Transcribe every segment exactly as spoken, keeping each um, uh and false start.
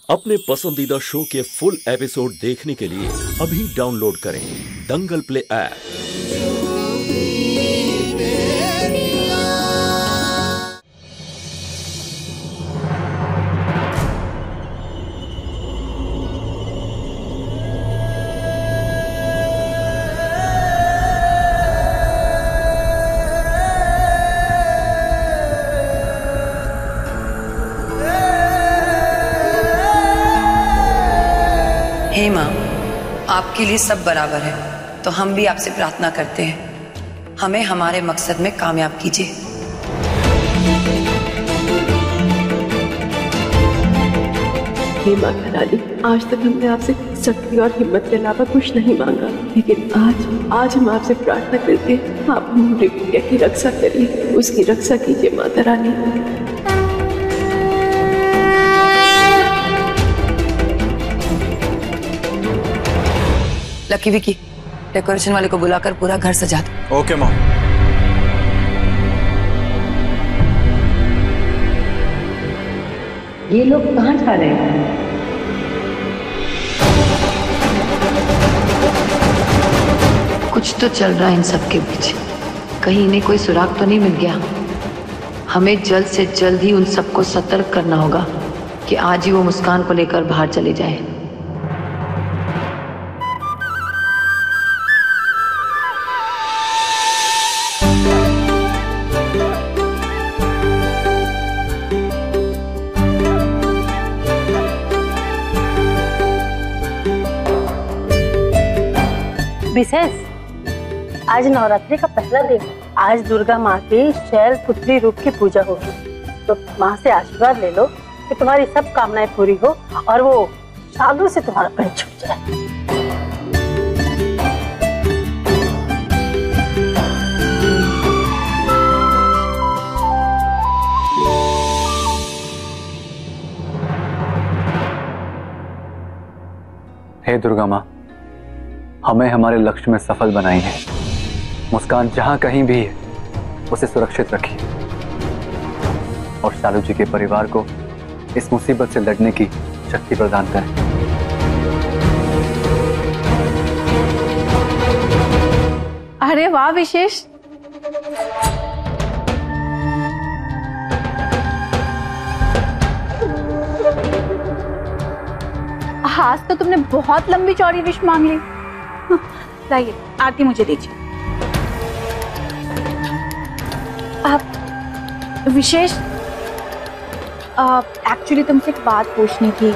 अपने पसंदीदा शो के फुल एपिसोड देखने के लिए अभी डाउनलोड करें दंगल प्ले ऐप। हे माँ, आपके लिए सब बराबर है, तो हम भी आपसे प्रार्थना करते हैं, हमें हमारे मकसद में कामयाब कीजिए। हे माता रानी, आज तक हमने आपसे शक्ति और हिम्मत के अलावा कुछ नहीं मांगा, लेकिन आज आज हम आपसे प्रार्थना करते हैं, आप हमारी बिटिया की रक्षा करिए, उसकी रक्षा कीजिए माता रानी। लकी विकी, डेकोरेशन वाले को बुलाकर पूरा घर सजा दो। Okay mom. ये लोग कहाँ जा रहे हैं? कुछ तो चल रहा है इन सब के बीच, कहीं इन्हें कोई सुराग तो नहीं मिल गया। हमें जल्द से जल्द ही उन सबको सतर्क करना होगा कि आज ही वो मुस्कान को लेकर बाहर चले जाएं। विशेष, आज नवरात्रि का पहला दिन, आज दुर्गा माँ की शैल पुत्री रूप की पूजा होगी, तो माँ से आशीर्वाद ले लो कि तुम्हारी सब कामनाएं पूरी हो और वो साधु से तुम्हारा पैर छूट जाए। हे दुर्गा माँ, हमें हमारे लक्ष्य में सफल बनाई है। मुस्कान जहां कहीं भी है उसे सुरक्षित रखिए और शालू जी के परिवार को इस मुसीबत से लड़ने की शक्ति प्रदान करें। अरे वाह विशेष, आज तो तुमने बहुत लंबी चौड़ी विश मांग ली। लाइए आरती मुझे दीजिए। आप विशेष, एक्चुअली तुमसे एक बात पूछनी थी,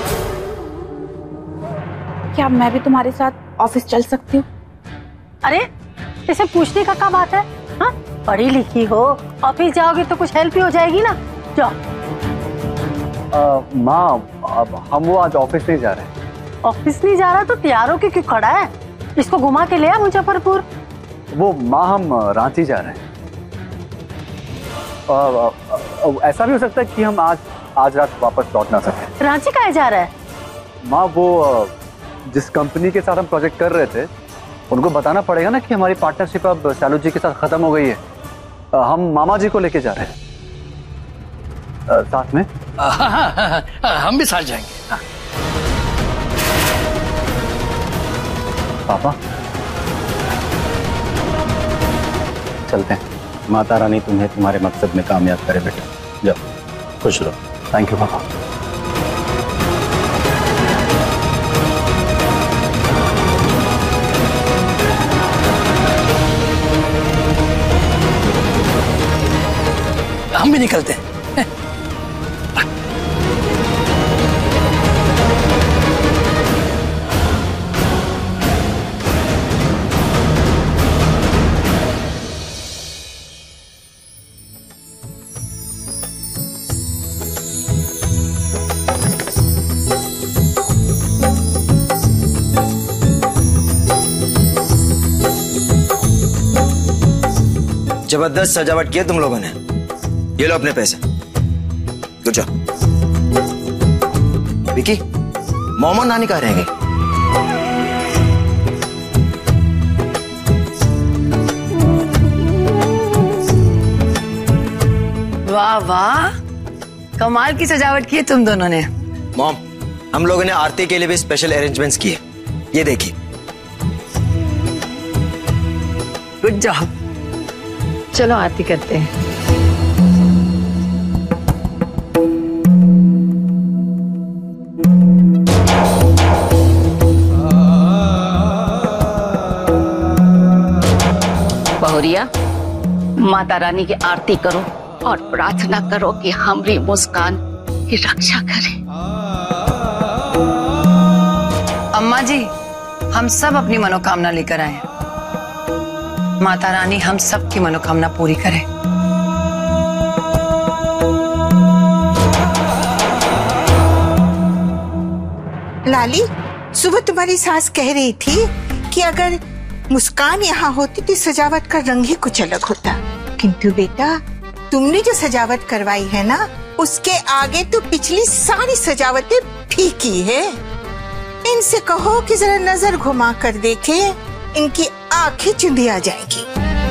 क्या मैं भी तुम्हारे साथ ऑफिस चल सकती हूँ? अरे इसे पूछने का क्या बात है? हाँ, पढ़ी लिखी हो, ऑफिस जाओगे तो कुछ हेल्प ही हो जाएगी ना। जाओ। माँ, अब हम वो आज ऑफिस नहीं जा रहे। ऑफिस नहीं जा रहा तो तैयार होके क्यों खड़ा है? इसको घुमा के ले आ मुजफ्फरपुर। वो माँ, हम रांची जा रहे हैं। आ, आ, आ, ऐसा भी हो सकता है कि हम आज आज रात वापस लौट ना सके। रांची कहाँ जा रहा है? माँ, वो जिस कंपनी के साथ हम प्रोजेक्ट कर रहे थे, उनको बताना पड़ेगा ना कि हमारी पार्टनरशिप अब शालू जी के साथ खत्म हो गई है। आ, हम मामा जी को लेके जा रहे हैं आ, साथ में। हाँ, हाँ, हाँ, हाँ, हम भी साथ जाएंगे। हाँ। पापा, चलते हैं। माता रानी तुम्हें तुम्हारे मकसद में कामयाब करे बेटा, जाओ, खुश रहो। थैंक यू पापा। हम भी निकलते हैं। जबरदस्त सजावट की है तुम लोगों ने। ये लो अपने पैसे, तो जाओ। विकी, मोमो नानी कहाँ रहेंगे? वाह वाह, कमाल की सजावट की है तुम दोनों ने। मॉम, हम लोगों ने आरती के लिए भी स्पेशल अरेंजमेंट्स किए। ये देखिए। Good job. चलो आरती करते हैं। बहुरिया, माता रानी की आरती करो और प्रार्थना करो कि हमारी मुस्कान की रक्षा करे। अम्मा जी, हम सब अपनी मनोकामना लेकर आए हैं। माता रानी हम सब की मनोकामना पूरी करे। लाली, सुबह तुम्हारी सास कह रही थी कि अगर मुस्कान यहाँ होती तो सजावट का रंग ही कुछ अलग होता, किंतु बेटा तुमने जो सजावट करवाई है ना, उसके आगे तो पिछली सारी सजावटें फीकी है। इनसे कहो कि जरा नजर घुमा कर देखे, इनकी आंखें चुंधी आ जाएगी।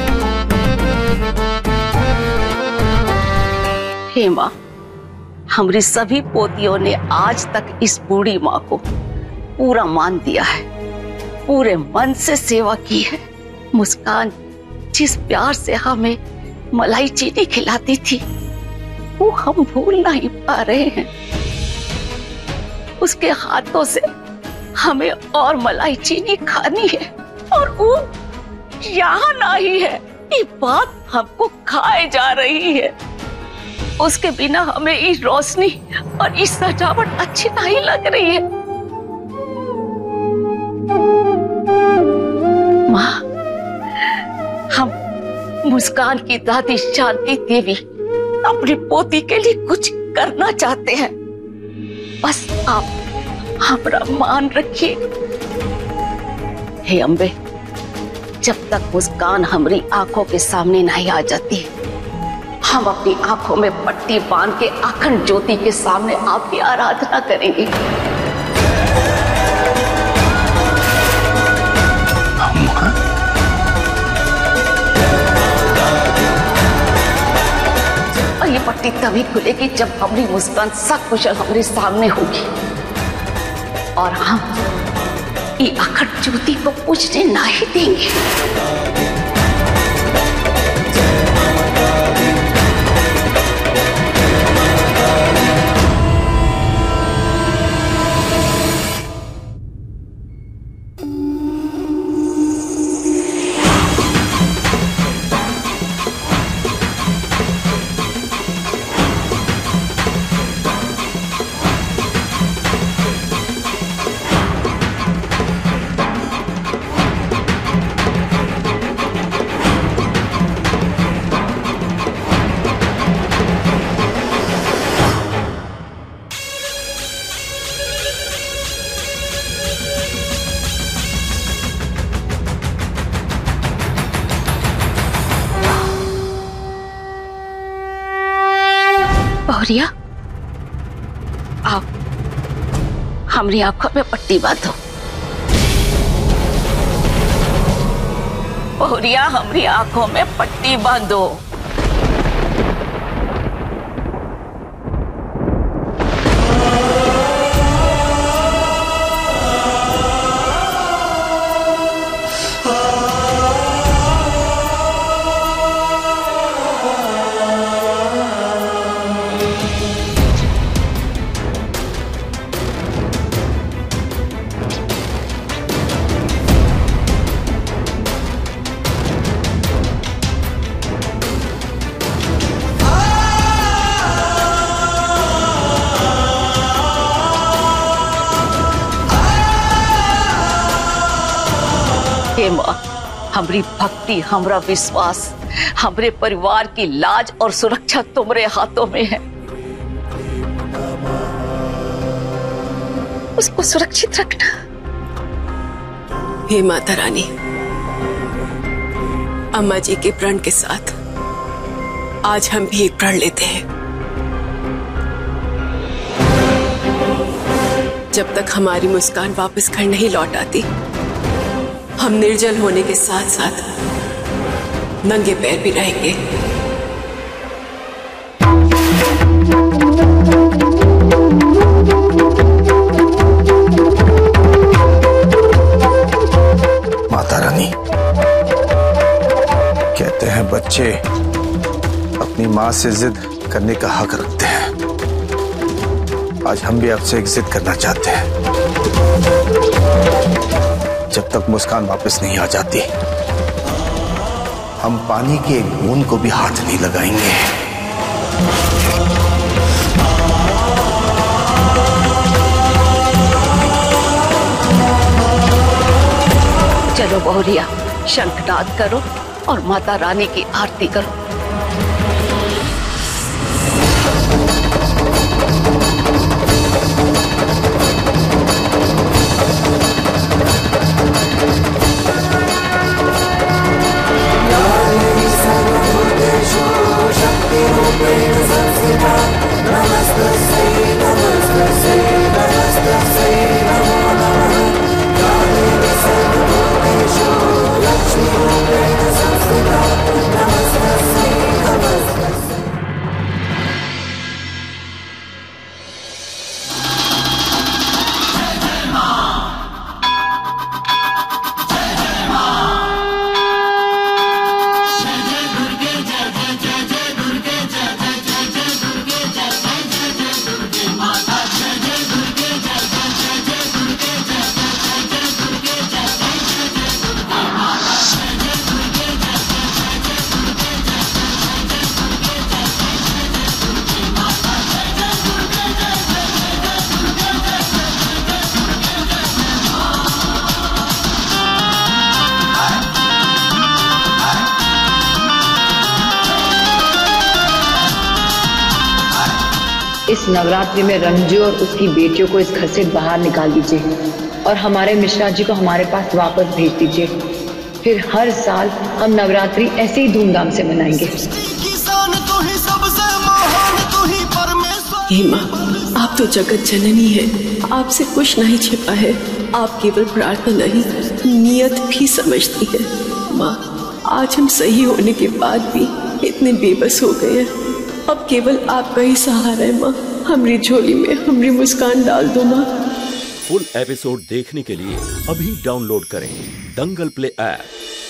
हे माँ, हमारी सभी पोतियों ने आज तक इस बूढ़ी माँ को पूरा मान दिया है, पूरे मन से सेवा की है। मुस्कान जिस प्यार से हमें मलाई चीनी खिलाती थी, वो हम भूल नहीं पा रहे हैं। उसके हाथों से हमें और मलाई चीनी खानी है, और वो यहाँ नहीं है। ये बात हमको खाए जा रही है। उसके बिना हमें इस रोशनी और इस सजावट अच्छी नहीं लग रही है। माँ, हम मुस्कान की दादी शांति देवी अपनी पोती के लिए कुछ करना चाहते हैं। बस आप हमारा मान रखिए। हे अम्बे, जब तक मुस्कान हमारी आंखों के सामने नहीं आ जाती, हम अपनी आंखों में पट्टी बांध के अखंड ज्योति के सामने आपकी आराधना करेंगे। और ये पट्टी तभी खुलेगी जब हमारी मुस्कान सकुशल हमारे सामने होगी, और हम ये अखंड ज्योति को पूजने नहीं देंगे। बहुरिया, आओ, हमारी आंखों में पट्टी बांधो। बहुरिया, हमारी आंखों में पट्टी बांधो। हे माँ, हमारी भक्ति, हमारा विश्वास, हमारे परिवार की लाज और सुरक्षा तुम्हारे हाथों में है। उसको सुरक्षित रखना। हे माता रानी, अम्मा जी के प्रण के साथ आज हम भी एक प्रण लेते हैं। जब तक हमारी मुस्कान वापस घर नहीं लौट आती, हम निर्जल होने के साथ साथ नंगे पैर भी रहेंगे। माँ से जिद करने का हक रखते हैं। आज हम भी आपसे एक जिद करना चाहते हैं। जब तक मुस्कान वापस नहीं आ जाती, हम पानी के एक बूंद को भी हाथ नहीं लगाएंगे। चलो बहुरिया, शंखनाद करो और माता रानी की आरती करो। इस नवरात्रि में रंजू और उसकी बेटियों को इस घर से बाहर निकाल दीजिए और हमारे मिश्रा जी को हमारे पास वापस भेज दीजिए। फिर हर साल हम नवरात्रि ऐसे ही धूमधाम से मनाएंगे। हे माँ, आप तो जगत जननी है, आपसे कुछ नहीं छिपा है। आप केवल प्रार्थना नहीं, नियत भी समझती है। माँ, आज हम सही होने के बाद भी इतने बेबस हो गए हैं। अब केवल आपका ही सहारा है माँ। हमारी झोली में हमारी मुस्कान डाल दो माँ। फुल एपिसोड देखने के लिए अभी डाउनलोड करें दंगल प्ले ऐप।